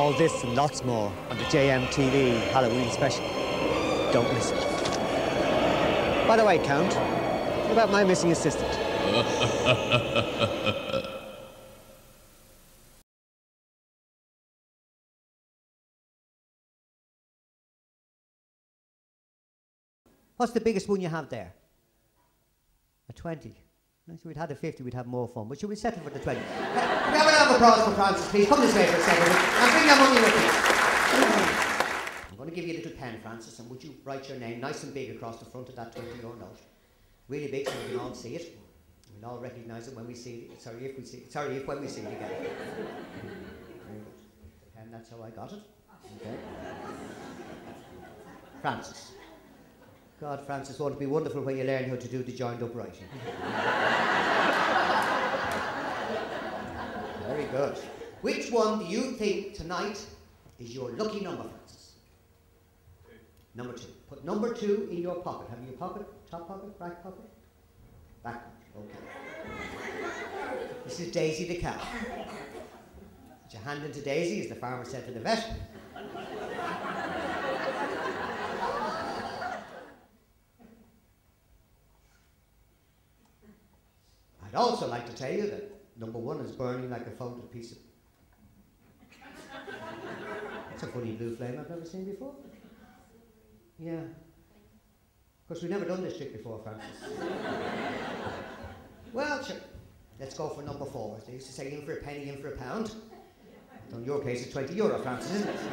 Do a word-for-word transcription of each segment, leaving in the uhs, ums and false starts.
All this and lots more on the J M T V Halloween special. Don't miss it. By the way, Count, what about my missing assistant? What's the biggest one you have there? A twenty. If we'd had a fifty, we'd have more fun. But should we settle for the twenty? Can we have a round of applause for Francis, please? Come this way for a second. And bring that money with you. I'm going to give you a little pen, Francis, and would you write your name nice and big across the front of that twenty euro note? Really big so we can all see it. We'll all recognise it when we see it. Sorry, if we see it. Sorry, if when we see it again. Very good. The pen, that's how I got it. Okay. Francis. God, Francis, won't it be wonderful when you learn how to do the joined up writing? Very good. Which one do you think tonight is your lucky number, Francis? Two. Number two. Put number two in your pocket. Have you a pocket? Top pocket? Back pocket? Back pocket. Okay. This is Daisy the cow. Put your hand into Daisy, as the farmer said to the vet. I'd also like to tell you that number one is burning like a folded piece of... That's a funny blue flame I've never seen before. Yeah. Of course, we've never done this trick before, Francis. Well, sure. Let's go for number four. As they used to say, in for a penny, in for a pound. So in your case, it's twenty euro, Francis, isn't it?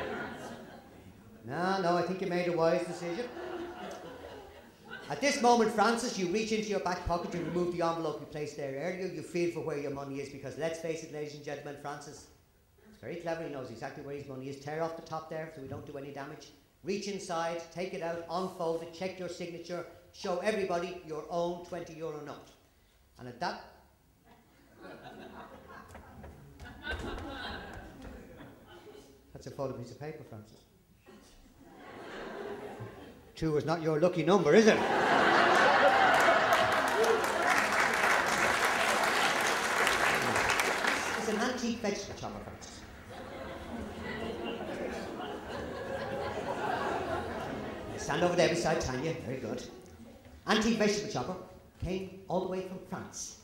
No, no, I think you made a wise decision. At this moment, Francis, you reach into your back pocket, you remove the envelope you placed there earlier, you feel for where your money is, because let's face it, ladies and gentlemen, Francis is very clever, he knows exactly where his money is. Tear off the top there so we don't do any damage. Reach inside, take it out, unfold it, check your signature, show everybody your own twenty euro note. And at that... That's a folded piece of paper, Francis. Two is not your lucky number, is it? It's an antique vegetable chopper, Francis. Stand over there beside Tanya. Very good. Antique vegetable chopper came all the way from France.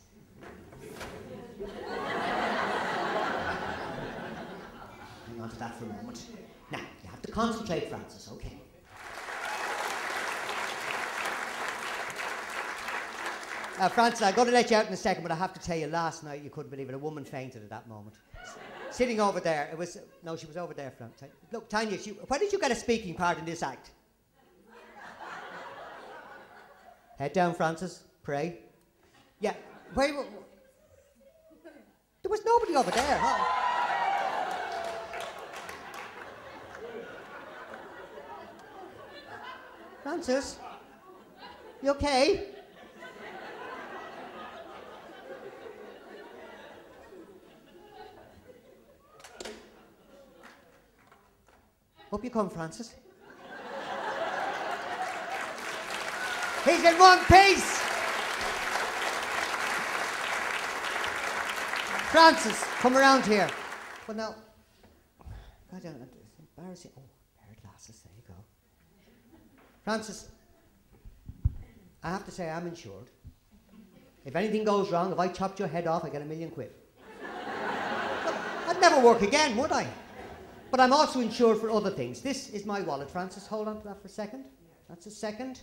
Hang on to that for a moment. Now, you have to concentrate, Francis, okay? Uh, Francis, I'm going to let you out in a second, but I have to tell you, last night, you couldn't believe it, a woman fainted at that moment. Sitting over there, it was, no, she was over there, Francis. Look, Tanya, she, why did you get a speaking part in this act? Head down, Francis, pray. Yeah, where, where, there was nobody over there, huh? Francis, you okay? Hope you come, Francis. He's in one piece! Francis, come around here. Well, now, I don't know, it's embarrassing. Oh, pair of glasses, there you go. Francis, I have to say I'm insured. If anything goes wrong, if I chopped your head off, I get a million quid. Look, I'd never work again, would I? But I'm also insured for other things. This is my wallet, Francis. Hold on to that for a second. That's a second.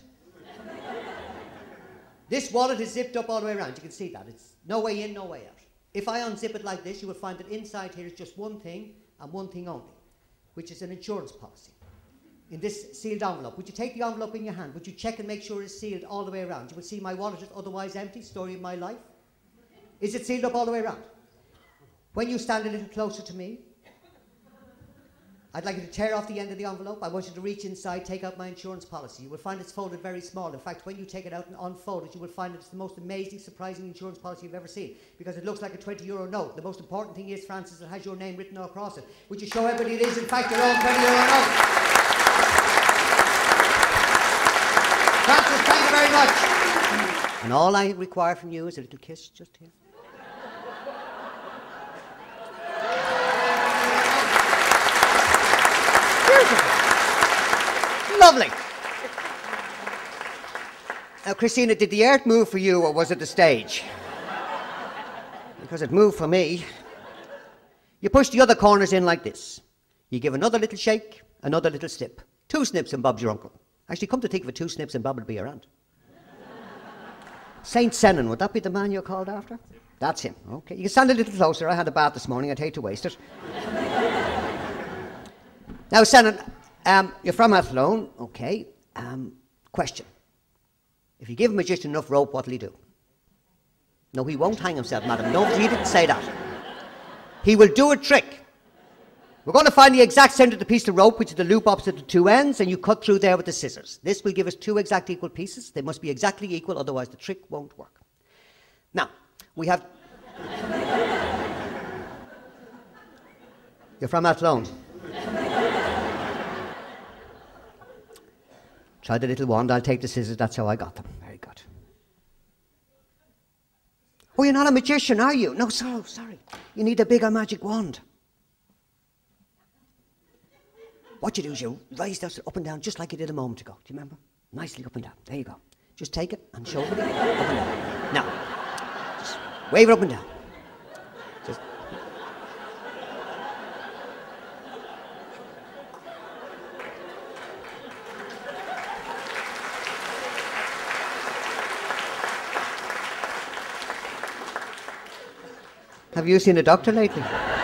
This wallet is zipped up all the way around. You can see that. It's no way in, no way out. If I unzip it like this, you will find that inside here is just one thing and one thing only, which is an insurance policy. In this sealed envelope. Would you take the envelope in your hand? Would you check and make sure it's sealed all the way around? You would see my wallet is otherwise empty. Story of my life. Is it sealed up all the way around? When you stand a little closer to me, I'd like you to tear off the end of the envelope. I want you to reach inside, take out my insurance policy. You will find it's folded very small. In fact, when you take it out and unfold it, you will find it's the most amazing, surprising insurance policy you've ever seen, because it looks like a twenty euro note. The most important thing is, Francis, it has your name written all across it. Would you show everybody it is, in fact, your own twenty euro note? Francis, thank you very much. And all I require from you is a little kiss just here. Beautiful. Lovely. Now, Christina, did the earth move for you or was it the stage? Because it moved for me. You push the other corners in like this. You give another little shake, another little snip. Two snips and Bob's your uncle. Actually, come to think of it, two snips and Bob would be your aunt. Saint Senan, would that be the man you're called after? That's him. Okay, you can stand a little closer. I had a bath this morning. I'd hate to waste it. Now, Senan, um, you're from Athlone. Okay. Um, question. If you give a magician enough rope, what'll he do? No, he won't hang himself, madam. No, he didn't say that. He will do a trick. We're going to find the exact centre of the piece of rope, which is the loop opposite the two ends, and you cut through there with the scissors. This will give us two exact equal pieces. They must be exactly equal, otherwise the trick won't work. Now, we have... You're from Athlone. Try the little wand, I'll take the scissors, that's how I got them. Very good. Oh, you're not a magician, are you? No, sorry, sorry. You need a bigger magic wand. What you do is you raise that up and down just like you did a moment ago. Do you remember? Nicely up and down. There you go. Just take it and show it up and down. Now, just wave it up and down. Just. Have you seen a doctor lately?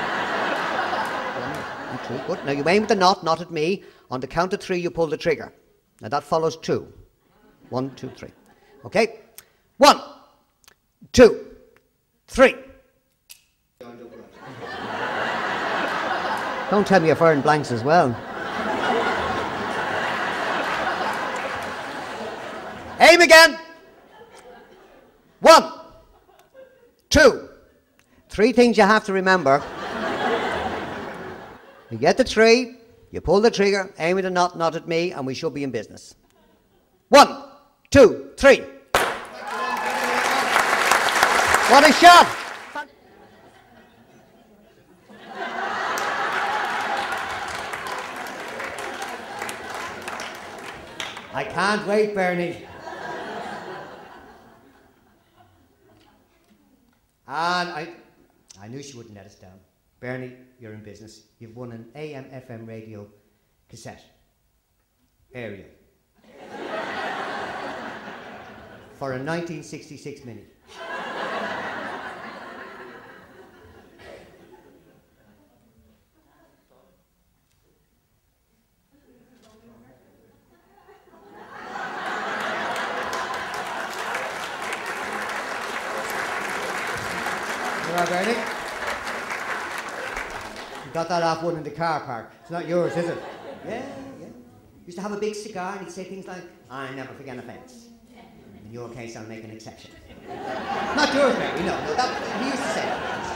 Good. Now you aim the knot, not at me. On the count of three, you pull the trigger. Now that follows two. One, two, three. Okay? One, two, three. Don't tell me you're firing blanks as well. Aim again. One, two. Three things you have to remember. You get the tree, you pull the trigger, aim at the knot, not at me, and we should be in business. One, two, three. What a shot! I can't wait, Bernie. And I, I knew she wouldn't let us down. Bernie, you're in business. You've won an A M F M radio cassette. Aerial. For a nineteen sixty-six Mini. You are, Bernie? Got that off one in the car park. It's not yours, is it? Yeah, yeah. Used to have a big cigar and he'd say things like, I never forget an offence. In your case, I'll make an exception. Not yours, Mary, no, no, that, he used to say that.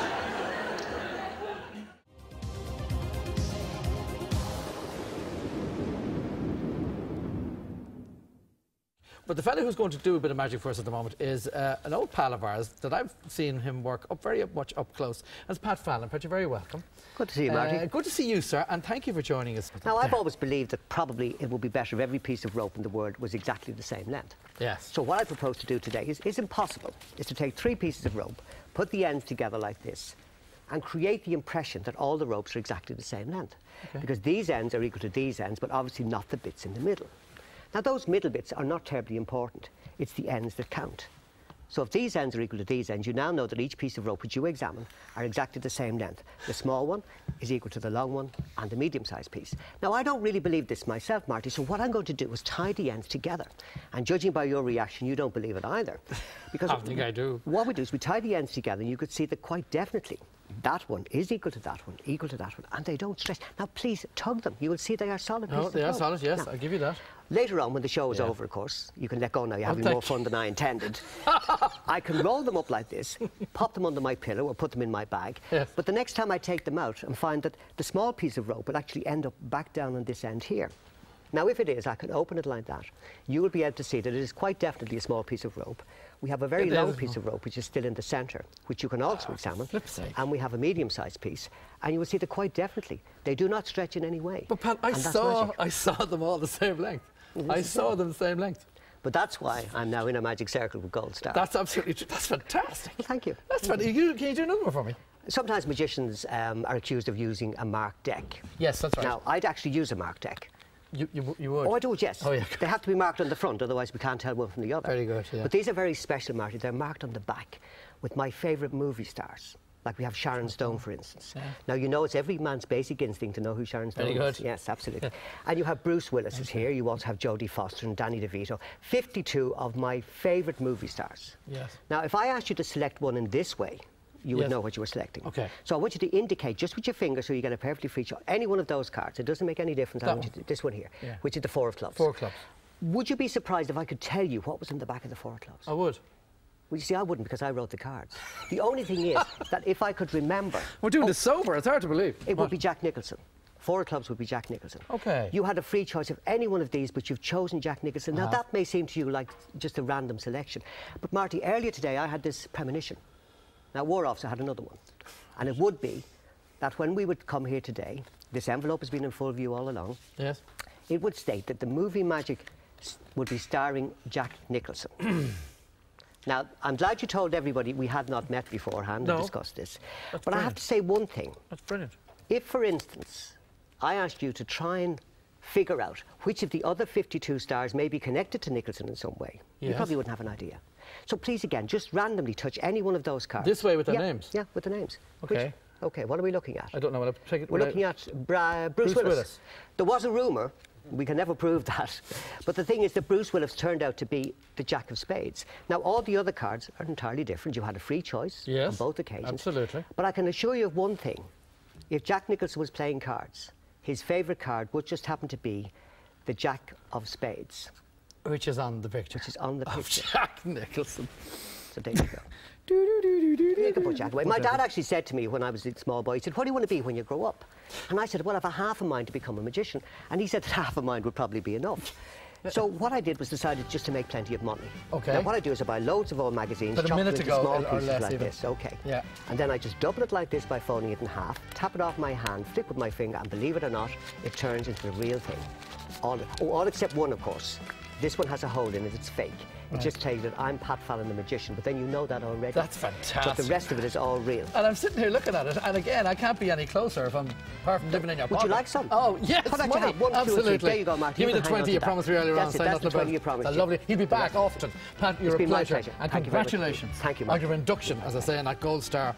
But the fellow who's going to do a bit of magic for us at the moment is uh, an old pal of ours that I've seen him work up very much up close. That's Pat Fallon. Pat, you're very welcome. Good to see you, Marty. Uh, good to see you, sir, and thank you for joining us. Now, I've always believed that probably it would be better if every piece of rope in the world was exactly the same length. Yes. So what I propose to do today is, is impossible, is to take three pieces of rope, put the ends together like this, and create the impression that all the ropes are exactly the same length. Okay. Because these ends are equal to these ends, but obviously not the bits in the middle. Now, those middle bits are not terribly important. It's the ends that count. So if these ends are equal to these ends, you now know that each piece of rope which you examine are exactly the same length. The small one is equal to the long one and the medium-sized piece. Now, I don't really believe this myself, Marty, so what I'm going to do is tie the ends together. And judging by your reaction, you don't believe it either. Because I think I do. What we do is we tie the ends together and you could see that quite definitely that one is equal to that one, equal to that one, and they don't stretch. Now, please tug them. You will see they are solid pieces No, they are of rope. solid, yes, now, I'll give you that. Later on, when the show is Yeah. over, of course, you can let go now. You're Oh, having thank more fun than I intended. I can roll them up like this, pop them under my pillow or put them in my bag. Yes. But the next time I take them out and find that the small piece of rope will actually end up back down on this end here. Now, if it is, I can open it like that. You will be able to see that it is quite definitely a small piece of rope. We have a very It long is. piece of rope, which is still in the centre, which you can also examine. flip's sake. And we have a medium-sized piece, and you will see that quite definitely they do not stretch in any way. But Pat, I And that's saw, magic. I saw them all the same length. I saw them the same length. But that's why I'm now in a magic circle with Gold Star. That's absolutely true. That's fantastic. Well, thank you. That's fantastic. You, can you do another one for me? Sometimes magicians um, are accused of using a marked deck. Yes, that's right. Now, I'd actually use a marked deck. You, you, you would? Oh, I do, yes. Oh, yeah. They have to be marked on the front, otherwise we can't tell one from the other. Very good, yeah. But these are very special, Marty. They're marked on the back with my favourite movie stars. Like we have Sharon Stone, for instance. Yeah. Now, you know it's every man's basic instinct to know who Sharon Stone Very is. good. Yes, absolutely. And you have Bruce Willis is here. You also have Jodie Foster and Danny DeVito. fifty-two of my favourite movie stars. Yes. Now, if I asked you to select one in this way, you would Yes. know what you were selecting. Okay. So I want you to indicate just with your finger so you get a perfectly free choice. Any one of those cards. It doesn't make any difference. I That want you one. to, this one here, Yeah. which is the four of clubs. Four clubs. Would you be surprised if I could tell you what was in the back of the four of clubs? I would. Well, you see, I wouldn't because I wrote the cards. The only thing is that if I could remember, We're doing this sober. It's hard to believe. it What? would be Jack Nicholson. Four of clubs would be Jack Nicholson. Okay. You had a free choice of any one of these, but you've chosen Jack Nicholson. Now, Uh-huh. that may seem to you like just a random selection. But, Marty, earlier today I had this premonition. Now, War Officer had another one. And it would be that when we would come here today, this envelope has been in full view all along, Yes. it would state that the movie Magic s- would be starring Jack Nicholson. Now, I'm glad you told everybody we had not met beforehand No. and discussed this. That's but I have brilliant. to say one thing. That's brilliant. If, for instance, I asked you to try and figure out which of the other fifty-two stars may be connected to Nicholson in some way, you Yes. probably wouldn't have an idea. So please, again, just randomly touch any one of those cards. This way with their Yeah, names? Yeah, with the names. Okay. Which- okay, what are we looking at? I don't know what I'm taking. We're looking at Bra- Bruce, Bruce Willis. Willis. There was a rumour, we can never prove that, but the thing is that Bruce Willis turned out to be the Jack of Spades. Now, all the other cards are entirely different. You had a free choice Yes, on both occasions. absolutely. But I can assure you of one thing. If Jack Nicholson was playing cards, his favourite card would just happen to be the Jack of Spades, Which is on the picture. which is on the Of picture. Jack Nicholson. So there you go. You can put Jack away. My dad actually said to me when I was a small boy, he said, what do you want to be when you grow up? And I said, well, I have a half a mind to become a magician. And he said that half a mind would probably be enough. So what I did was decided just to make plenty of money. Okay. Now what I do is I buy loads of old magazines, But a chop them minute into ago, small or pieces less like even. this. Okay. Yeah. And then I just double it like this by folding it in half, tap it off my hand, flick with my finger, and believe it or not, it turns into the real thing. All, oh, all except one, of course. This one has a hole in it, it's fake. It just tells you that I'm Pat Fallon the magician, but then you know that already. That's But fantastic. the rest of it is all real. And I'm sitting here looking at it, and again, I can't be any closer if I'm apart from living in your Would pocket. you like some? Oh, yes, How about you money. have one, two, and three? Absolutely. There you go, Mark. Give You me the can hang on twenty to you that. promised me earlier That's on. it, Say that's nothing the about twenty it. you promised, That's yeah. lovely. He'll be back often. Pat, you're It's a been my pleasure. pleasure. And Thank you very much. congratulations Thank you, on Mark. your induction, as I say, in that Gold Star.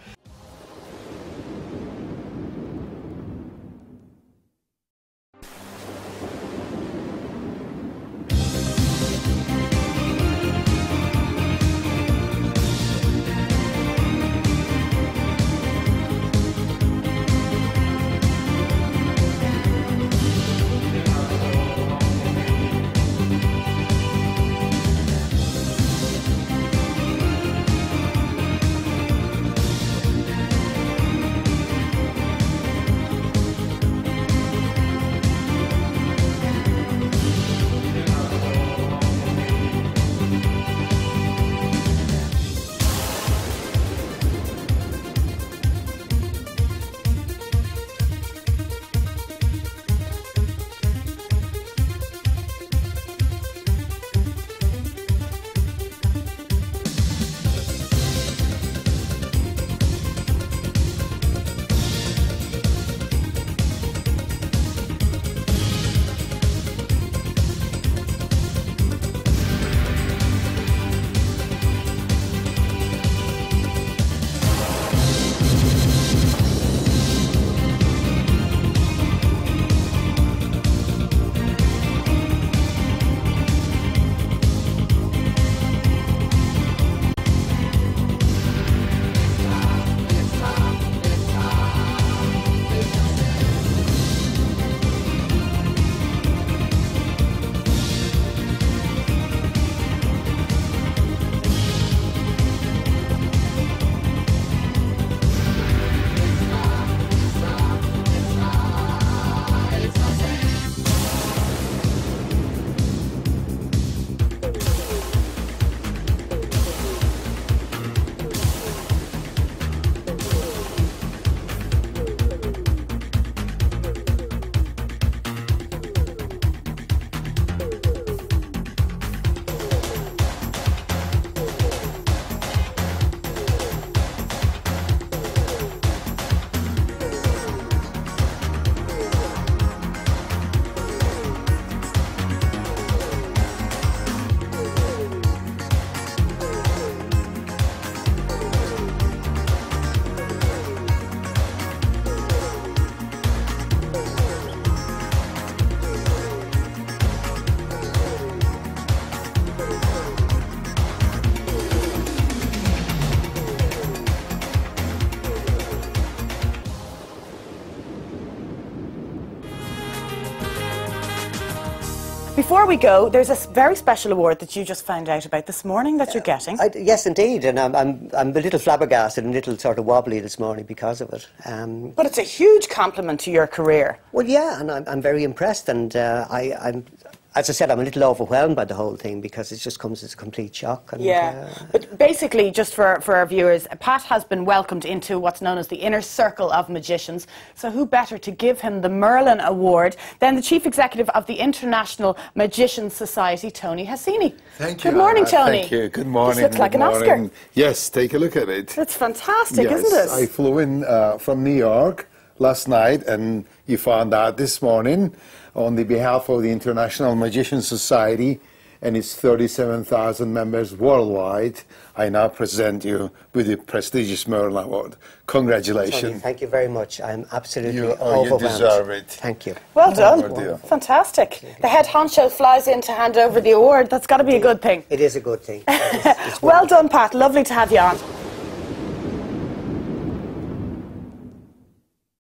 Before we go, there's a s- very special award that you just found out about this morning that you're getting. I, yes, indeed, and I'm, I'm, I'm a little flabbergasted and a little sort of wobbly this morning because of it. Um, But it's a huge compliment to your career. well, yeah, and I'm, I'm very impressed, and uh, I, I'm, as I said, I'm a little overwhelmed by the whole thing because it just comes as a complete shock. And, Yeah, uh, but basically, just for, for our viewers, Pat has been welcomed into what's known as the inner circle of magicians. So who better to give him the Merlin Award than the Chief Executive of the International Magicians Society, Tony Hassini. Thank you. Good morning, Anna. Tony. Thank you. Good morning. This looks like Good an Oscar. morning. Yes, take a look at it. That's fantastic, yes, isn't it? I flew in uh, from New York last night, and you found out this morning on the behalf of the International Magician Society and its thirty-seven thousand members worldwide, I now present you with the prestigious Merlin Award. Congratulations. Tony, thank you very much. I'm absolutely You- oh, you overwhelmed. deserve it. Thank you. Well done. Oh, dear. Fantastic. The head honcho flies in to hand over the award. That's got to be a good thing. It is a good thing. It's- it's Well done, Pat. Lovely to have you on.